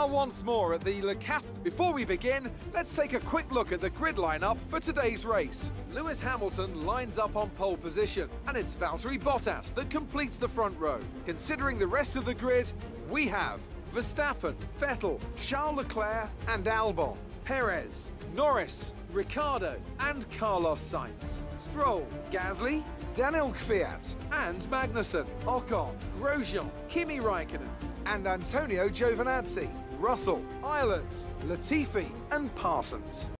once more at the Le Cap. Before we begin, let's take a quick look at the grid lineup for today's race. Lewis Hamilton lines up on pole position, and it's Valtteri Bottas that completes the front row. Considering the rest of the grid, we have Verstappen, Vettel, Charles Leclerc and Albon, Perez, Norris, Ricciardo and Carlos Sainz, Stroll, Gasly, Daniel Kvyat and Magnussen, Ocon, Grosjean, Kimi Raikkonen and Antonio Giovinazzi, Russell, Ireland, Latifi and Parsons.